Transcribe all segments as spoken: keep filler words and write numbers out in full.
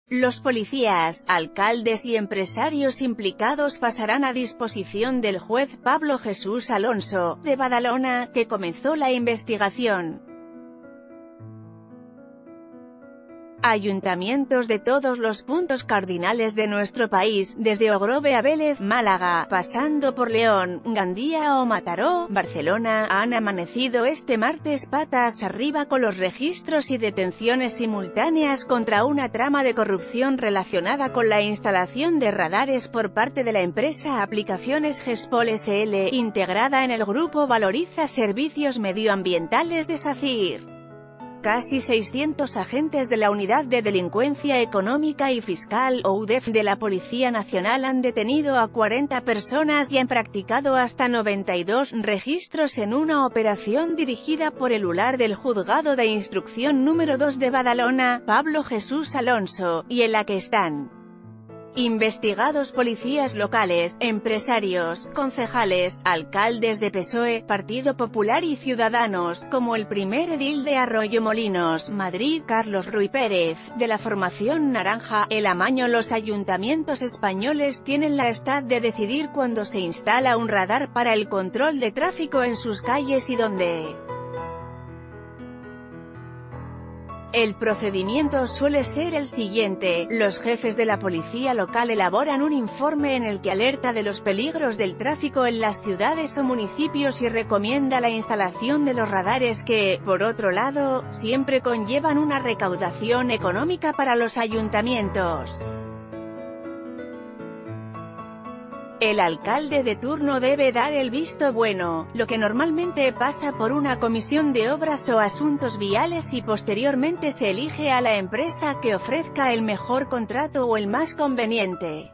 Los policías, alcaldes y empresarios implicados pasarán a disposición del juez Pablo Jesús Alonso, de Badalona, que comenzó la investigación. Ayuntamientos de todos los puntos cardinales de nuestro país, desde Ogrove a Vélez, Málaga, pasando por León, Gandía o Mataró, Barcelona, han amanecido este martes patas arriba con los registros y detenciones simultáneas contra una trama de corrupción relacionada con la instalación de radares por parte de la empresa Aplicaciones Gespol S L, integrada en el grupo Valoriza Servicios Medioambientales de SACIR. Casi seiscientos agentes de la Unidad de Delincuencia Económica y Fiscal, o U D E F, de la Policía Nacional han detenido a cuarenta personas y han practicado hasta noventa y dos registros en una operación dirigida por el titular del Juzgado de Instrucción número dos de Badalona, Pablo Jesús Alonso, y en la que están investigados policías locales, empresarios, concejales, alcaldes de P S O E, Partido Popular y Ciudadanos, como el primer edil de Arroyomolinos, Madrid, Carlos Ruy Pérez, de la formación naranja. El amaño. Los ayuntamientos españoles tienen la potestad de decidir cuándo se instala un radar para el control de tráfico en sus calles y dónde. El procedimiento suele ser el siguiente: los jefes de la policía local elaboran un informe en el que alerta de los peligros del tráfico en las ciudades o municipios y recomienda la instalación de los radares que, por otro lado, siempre conllevan una recaudación económica para los ayuntamientos. El alcalde de turno debe dar el visto bueno, lo que normalmente pasa por una comisión de obras o asuntos viales y posteriormente se elige a la empresa que ofrezca el mejor contrato o el más conveniente.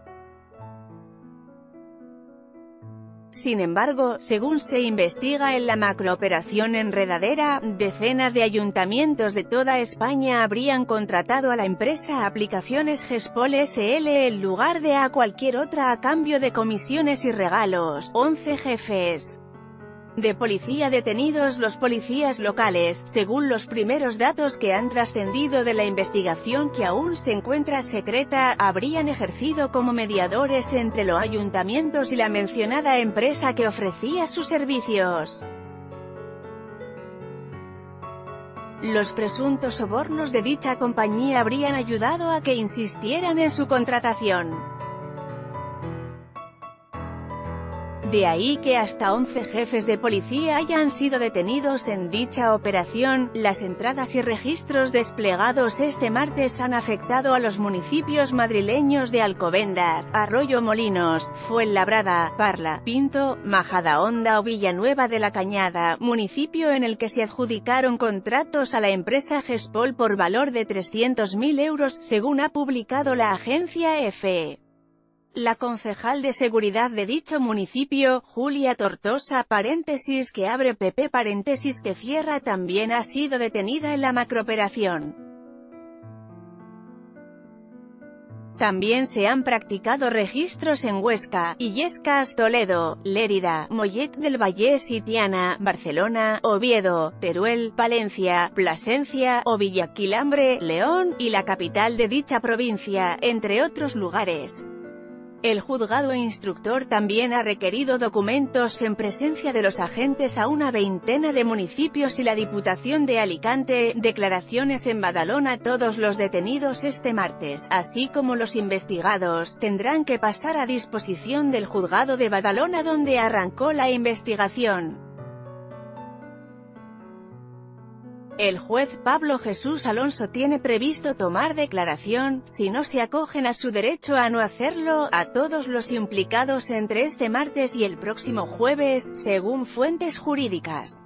Sin embargo, según se investiga en la macrooperación enredadera, decenas de ayuntamientos de toda España habrían contratado a la empresa Aplicaciones Gespol S L en lugar de a cualquier otra a cambio de comisiones y regalos. once jefes de policía detenidos. Los policías locales, según los primeros datos que han trascendido de la investigación que aún se encuentra secreta, habrían ejercido como mediadores entre los ayuntamientos y la mencionada empresa que ofrecía sus servicios. Los presuntos sobornos de dicha compañía habrían ayudado a que insistieran en su contratación. De ahí que hasta once jefes de policía hayan sido detenidos en dicha operación. Las entradas y registros desplegados este martes han afectado a los municipios madrileños de Alcobendas, Arroyomolinos, Fuenlabrada, Parla, Pinto, Majadahonda o Villanueva de la Cañada, municipio en el que se adjudicaron contratos a la empresa Gespol por valor de trescientos mil euros, según ha publicado la agencia E F E. La concejal de seguridad de dicho municipio, Julia Tortosa paréntesis que abre P P paréntesis que cierra, también ha sido detenida en la macrooperación. También se han practicado registros en Huesca, Illescas, Toledo, Lérida, Mollet del Vallès y Tiana, Barcelona, Oviedo, Teruel, Palencia, Plasencia o Villaquilambre, León, y la capital de dicha provincia, entre otros lugares. El juzgado instructor también ha requerido documentos en presencia de los agentes a una veintena de municipios y la Diputación de Alicante, declaraciones en Badalona. Todos los detenidos este martes, así como los investigados, tendrán que pasar a disposición del juzgado de Badalona donde arrancó la investigación. El juez Pablo Jesús Alonso tiene previsto tomar declaración, si no se acogen a su derecho a no hacerlo, a todos los implicados entre este martes y el próximo jueves, según fuentes jurídicas.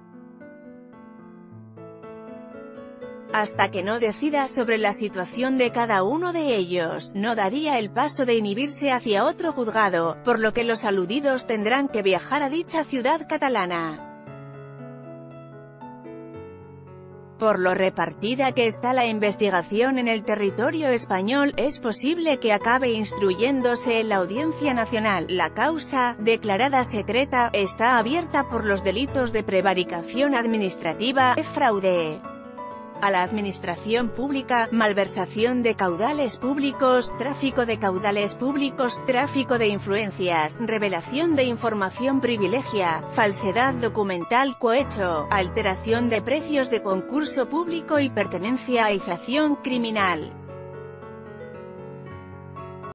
Hasta que no decida sobre la situación de cada uno de ellos, no daría el paso de inhibirse hacia otro juzgado, por lo que los aludidos tendrán que viajar a dicha ciudad catalana. Por lo repartida que está la investigación en el territorio español, es posible que acabe instruyéndose en la Audiencia Nacional. La causa, declarada secreta, está abierta por los delitos de prevaricación administrativa y fraude. a la administración pública, malversación de caudales públicos, tráfico de caudales públicos, tráfico de influencias, revelación de información privilegia, falsedad documental, cohecho, alteración de precios de concurso público y pertenencia a organización criminal.